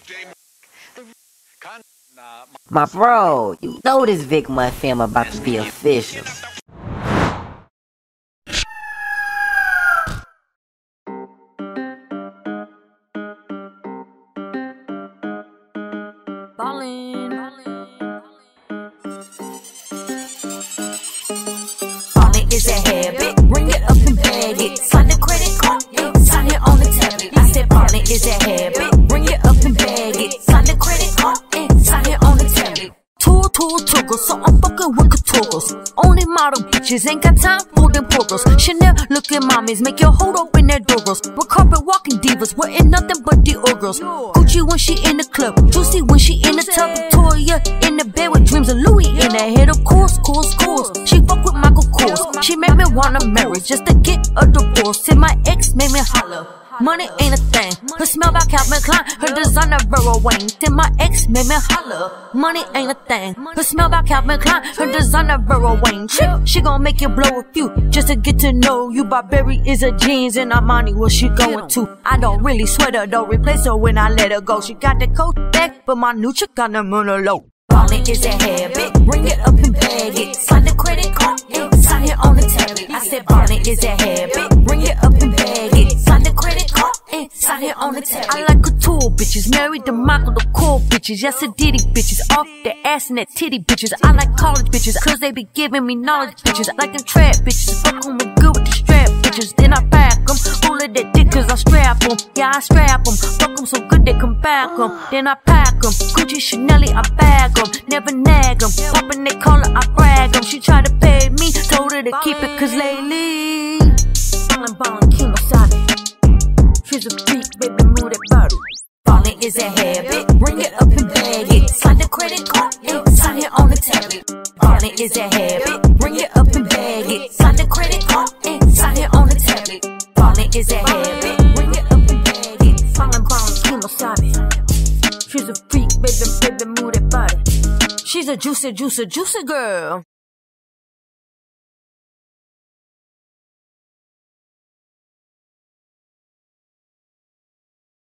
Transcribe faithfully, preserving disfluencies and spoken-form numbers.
My bro, you know this Vic Mud fam about to be official. Ballin', ballin' is a habit. Bring it up and bag it. Slide the credit card, yeah, sign it on the tablet. I said ballin' is a habit. Bring it up and bag it. Slide the credit card, yeah, sign it on the tablet. Tool, tool, toggle, so I'm fucking with Katoogles. Only model bitches, ain't got time for them portals. Chanel looking mommies, make your hold open their doors. With carpet walking divas, wearing nothing but the old girls. Gucci when she in the club, Juicy when she in the tub, Victoria in the bed with dreams of Louis in her head. Of course, course, course. She fuck with Michael Kors. She made me wanna marry just to get a divorce. Till my ex made me holler. Money ain't a thing. Her smell by Calvin Klein, her designer Vera Wang. Then my ex made me holler. Money ain't a thing. Her smell by Calvin Klein, her designer Vera Wang. She gon' make you blow a few just to get to know you. Burberry is her jeans and Armani where she going to. I don't really sweat her though, replace her when I let her go. She got the coat back, but my new chick got them on the low. Ballin' is a habit. Bring it up and bag it. Slide the credit card, yeah, sign it on the tablet. I said ballin' is a habit. Bring it up and bag it. Slide the credit card, yeah, sign it on the tablet. I like couture bitches, married to Michael the cool bitches. Yes, a ditty bitches, off the ass and that titty bitches. I like college bitches, cause they be giving me knowledge bitches. I like them trap bitches, fuck on me good with the strap bitches. Then I pack them, all of that dick cause I strap them. Yeah, I strap them, fuck them so good they come back them. Then I pack them, Gucci, Chanel, I bag them. Never nag them, poppin' they collar, I brag them. She tried to pay me, told her to keep it cause lately ballin', ballin', Kimosabi. She's a freak, baby, move that body. Ballin' is a habit, bring it up and bag it. Slide the credit card, yeah, sign it on the tablet. Ballin' is a habit, bring it up and bag it. Slide the credit card, yeah, sign it on the tablet. Ballin' is a habit, bring it up and bag it. Ballin', ballin', Kimosabi. She's a freak, baby, baby, move that body. She's a juicy, juicy, juicy girl.